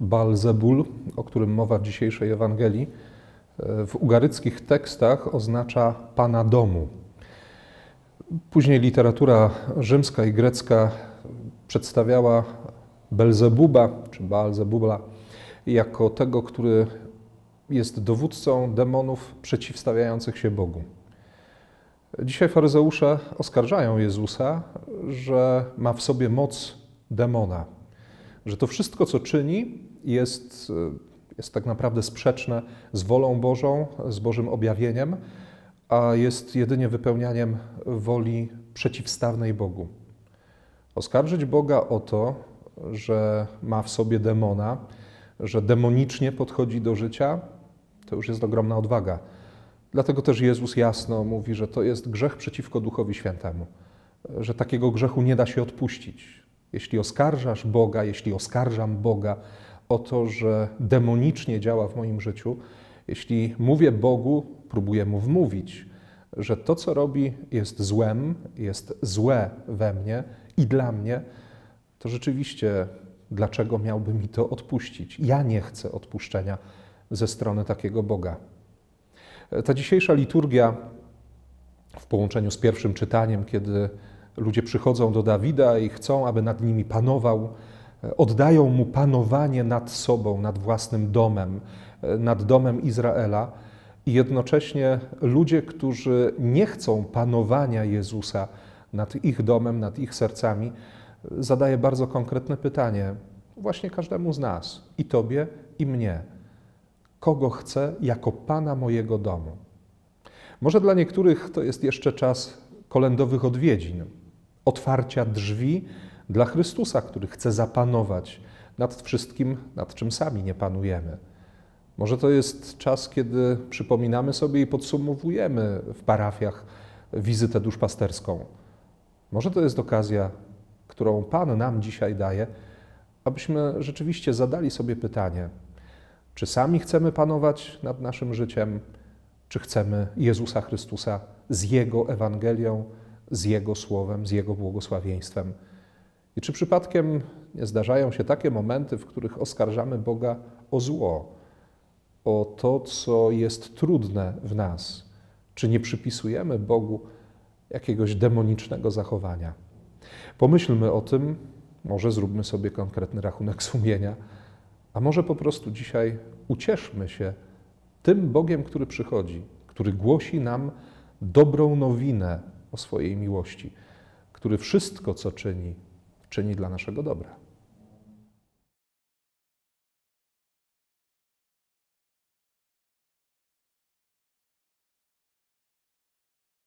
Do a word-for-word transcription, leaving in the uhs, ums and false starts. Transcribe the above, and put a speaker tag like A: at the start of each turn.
A: Baalzebul, o którym mowa w dzisiejszej Ewangelii, w ugaryckich tekstach oznacza pana domu. Później literatura rzymska i grecka przedstawiała Belzebuba, czy Baalzebula, jako tego, który jest dowódcą demonów przeciwstawiających się Bogu. Dzisiaj faryzeusze oskarżają Jezusa, że ma w sobie moc demona, że to wszystko, co czyni, jest, jest tak naprawdę sprzeczne z wolą Bożą, z Bożym objawieniem, a jest jedynie wypełnianiem woli przeciwstawnej Bogu. Oskarżyć Boga o to, że ma w sobie demona, że demonicznie podchodzi do życia, to już jest ogromna odwaga. Dlatego też Jezus jasno mówi, że to jest grzech przeciwko Duchowi Świętemu, że takiego grzechu nie da się odpuścić. Jeśli oskarżasz Boga, jeśli oskarżam Boga o to, że demonicznie działa w moim życiu, jeśli mówię Bogu, próbuję Mu wmówić, że to, co robi, jest złem, jest złe we mnie i dla mnie, to rzeczywiście dlaczego miałby mi to odpuścić? Ja nie chcę odpuszczenia ze strony takiego Boga. Ta dzisiejsza liturgia w połączeniu z pierwszym czytaniem, kiedy ludzie przychodzą do Dawida i chcą, aby nad nimi panował, oddają mu panowanie nad sobą, nad własnym domem, nad domem Izraela i jednocześnie ludzie, którzy nie chcą panowania Jezusa nad ich domem, nad ich sercami, zadaje bardzo konkretne pytanie właśnie każdemu z nas, i tobie, i mnie. Kogo chcę jako Pana mojego domu? Może dla niektórych to jest jeszcze czas kolędowych odwiedzin, otwarcia drzwi dla Chrystusa, który chce zapanować nad wszystkim, nad czym sami nie panujemy. Może to jest czas, kiedy przypominamy sobie i podsumowujemy w parafiach wizytę duszpasterską. Może to jest okazja, którą Pan nam dzisiaj daje, abyśmy rzeczywiście zadali sobie pytanie, czy sami chcemy panować nad naszym życiem, czy chcemy Jezusa Chrystusa z Jego Ewangelią, z Jego Słowem, z Jego błogosławieństwem. I czy przypadkiem nie zdarzają się takie momenty, w których oskarżamy Boga o zło, o to, co jest trudne w nas? Czy nie przypisujemy Bogu jakiegoś demonicznego zachowania? Pomyślmy o tym, może zróbmy sobie konkretny rachunek sumienia, a może po prostu dzisiaj ucieszmy się tym Bogiem, który przychodzi, który głosi nam dobrą nowinę o swojej miłości, który wszystko, co czyni, czyni dla naszego dobra.